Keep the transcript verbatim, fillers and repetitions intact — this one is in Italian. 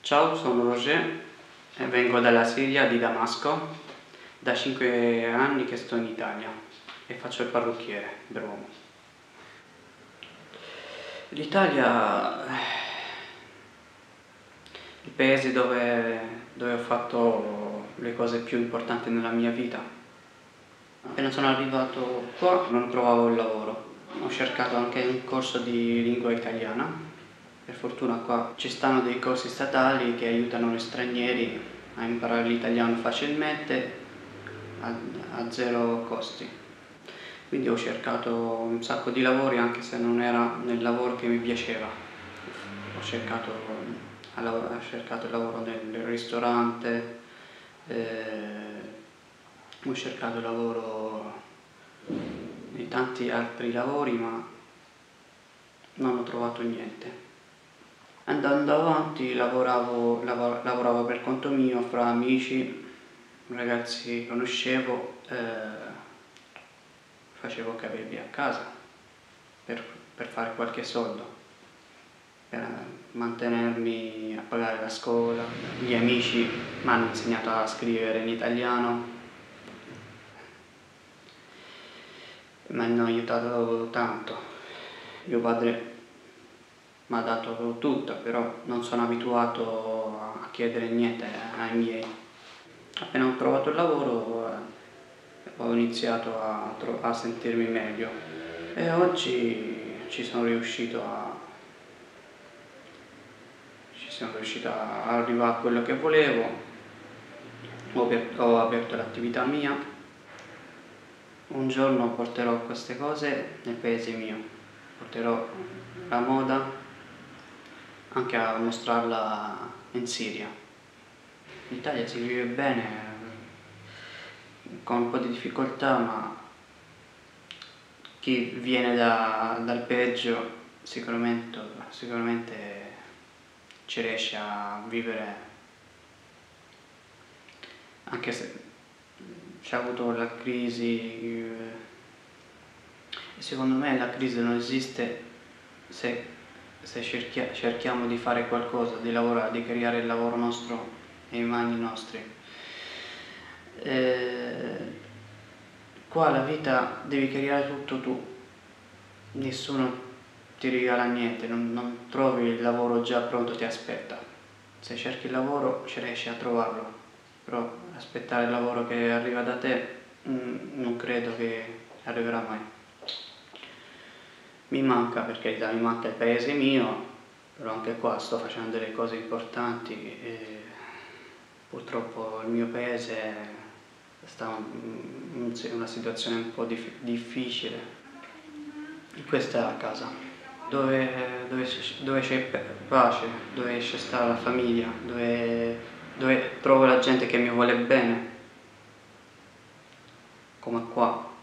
Ciao, sono Roger e vengo dalla Siria di Damasco. Da cinque anni che sto in Italia e faccio il parrucchiere per uomo. L'Italia è il paese dove, dove ho fatto le cose più importanti nella mia vita. Appena sono arrivato qua non trovavo il lavoro. Ho cercato anche un corso di lingua italiana. Per fortuna qua ci stanno dei corsi statali che aiutano gli stranieri a imparare l'italiano facilmente a, a zero costi. Quindi ho cercato un sacco di lavori anche se non era nel lavoro che mi piaceva. Ho cercato, ho cercato il lavoro nel ristorante, eh, ho cercato il lavoro di tanti altri lavori ma non ho trovato niente. Andando avanti lavoravo, lav lavoravo per conto mio, fra amici, ragazzi che conoscevo, eh, facevo capelli a casa per, per fare qualche soldo, per mantenermi a pagare la scuola. Gli amici mi hanno insegnato a scrivere in italiano, mi hanno aiutato tanto. Mio padre mi ha dato tutto, però non sono abituato a chiedere niente ai miei. Appena ho trovato il lavoro eh, ho iniziato a, a sentirmi meglio e oggi ci sono riuscito a ci sono riuscito a arrivare a quello che volevo. Ho aperto, ho aperto l'attività mia. Un giorno porterò queste cose nel paese mio, porterò la moda anche a mostrarla in Siria. In Italia si vive bene, con un po' di difficoltà, ma chi viene da, dal peggio sicuramente, sicuramente ci riesce a vivere, anche se c'è avuto la crisi. Secondo me la crisi non esiste se se cerchia, cerchiamo di fare qualcosa, di lavorare, di creare il lavoro nostro nei mani nostri. Eh, qua la vita devi creare tutto tu, nessuno ti regala niente, non, non trovi il lavoro già pronto, ti aspetta. Se cerchi il lavoro ci riesci a trovarlo, però aspettare il lavoro che arriva da te mh, non credo che arriverà mai. Mi manca, per carità, mi manca il paese mio, però anche qua sto facendo delle cose importanti e purtroppo il mio paese sta in una situazione un po' dif difficile. Questa è la casa, dove, dove, dove c'è pace, dove c'è sta la famiglia, dove, dove trovo la gente che mi vuole bene, come qua.